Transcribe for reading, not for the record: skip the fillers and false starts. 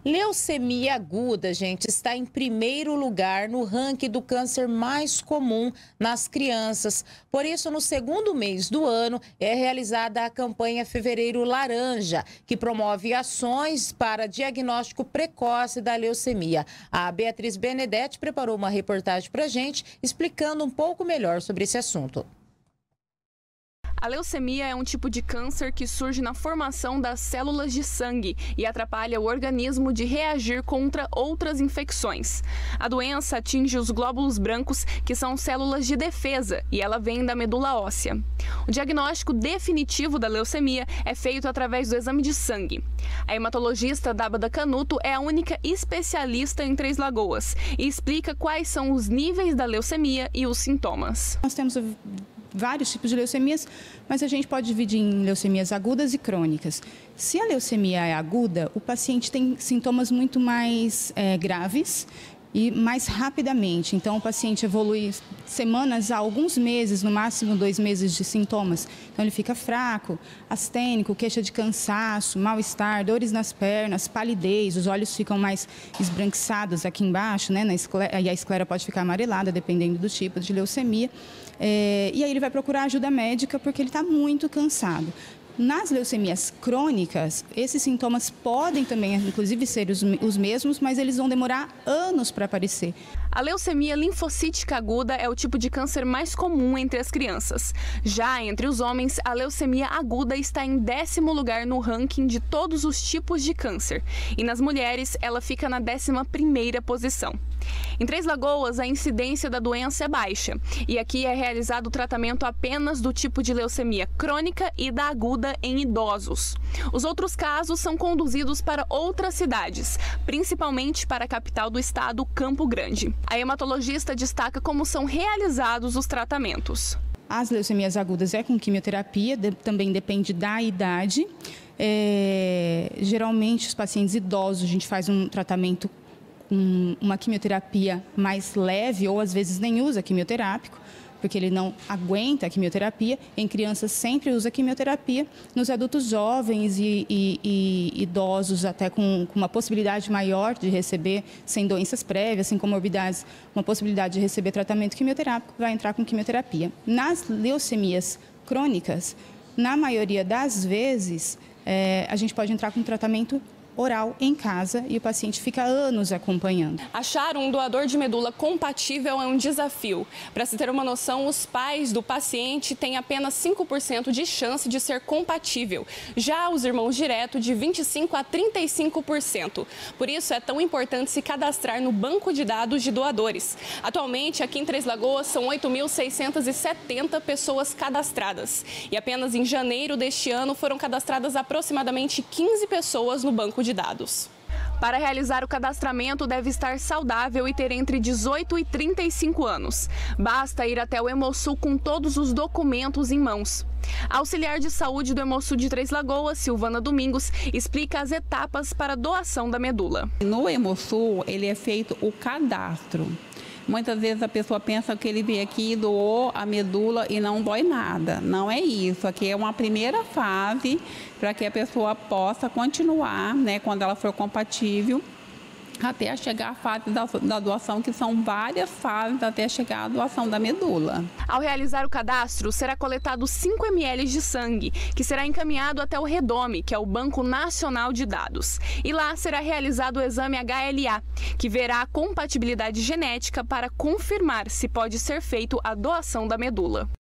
Leucemia aguda, gente, está em primeiro lugar no ranking do câncer mais comum nas crianças. Por isso, no segundo mês do ano, é realizada a campanha Fevereiro Laranja, que promove ações para diagnóstico precoce da leucemia. A Beatriz Benedetti preparou uma reportagem para a gente, explicando um pouco melhor sobre esse assunto. A leucemia é um tipo de câncer que surge na formação das células de sangue e atrapalha o organismo de reagir contra outras infecções. A doença atinge os glóbulos brancos, que são células de defesa, e ela vem da medula óssea. O diagnóstico definitivo da leucemia é feito através do exame de sangue. A hematologista Dábada Canuto é a única especialista em Três Lagoas e explica quais são os níveis da leucemia e os sintomas. Nós temos vários tipos de leucemias, mas a gente pode dividir em leucemias agudas e crônicas. Se a leucemia é aguda, o paciente tem sintomas muito mais graves e mais rapidamente. Então, o paciente evolui semanas a alguns meses, no máximo 2 meses de sintomas. Então, ele fica fraco, astênico, queixa de cansaço, mal-estar, dores nas pernas, palidez, os olhos ficam mais esbranquiçados aqui embaixo, né, e a esclera pode ficar amarelada, dependendo do tipo de leucemia. E aí ele vai procurar ajuda médica porque ele está muito cansado. Nas leucemias crônicas, esses sintomas podem também, inclusive, ser os mesmos, mas eles vão demorar anos para aparecer. A leucemia linfocítica aguda é o tipo de câncer mais comum entre as crianças. Já entre os homens, a leucemia aguda está em 10º lugar no ranking de todos os tipos de câncer. E nas mulheres, ela fica na 11ª posição. Em Três Lagoas, a incidência da doença é baixa. E aqui é realizado o tratamento apenas do tipo de leucemia crônica e da aguda em idosos. Os outros casos são conduzidos para outras cidades, principalmente para a capital do estado, Campo Grande. A hematologista destaca como são realizados os tratamentos. As leucemias agudas é com quimioterapia, também depende da idade. Geralmente, os pacientes idosos, a gente faz um tratamento com uma quimioterapia mais leve, ou às vezes nem usa quimioterápico, porque ele não aguenta a quimioterapia. Em crianças sempre usa quimioterapia. Nos adultos jovens e idosos, até com uma possibilidade maior de receber, sem doenças prévias, sem comorbidades, uma possibilidade de receber tratamento quimioterápico, vai entrar com quimioterapia. Nas leucemias crônicas, na maioria das vezes, a gente pode entrar com tratamento oral em casa e o paciente fica anos acompanhando. Achar um doador de medula compatível é um desafio. Para se ter uma noção, os pais do paciente têm apenas 5% de chance de ser compatível. Já os irmãos direto, de 25% a 35%. Por isso, é tão importante se cadastrar no banco de dados de doadores. Atualmente, aqui em Três Lagoas, são 8.670 pessoas cadastradas. E apenas em janeiro deste ano foram cadastradas aproximadamente 15 pessoas no banco de dados. Para realizar o cadastramento, deve estar saudável e ter entre 18 e 35 anos. Basta ir até o Hemosul com todos os documentos em mãos. A auxiliar de saúde do Hemosul de Três Lagoas, Silvana Domingos, explica as etapas para a doação da medula. No Hemosul, ele é feito o cadastro. Muitas vezes a pessoa pensa que ele veio aqui e doou a medula e não dói nada. Não é isso. Aqui é uma primeira fase para que a pessoa possa continuar, né, quando ela for compatível, até chegar à fase da doação, que são várias fases até chegar à doação da medula. Ao realizar o cadastro, será coletado 5 ml de sangue, que será encaminhado até o REDOME, que é o Banco Nacional de Dados. E lá será realizado o exame HLA, que verá a compatibilidade genética para confirmar se pode ser feito a doação da medula.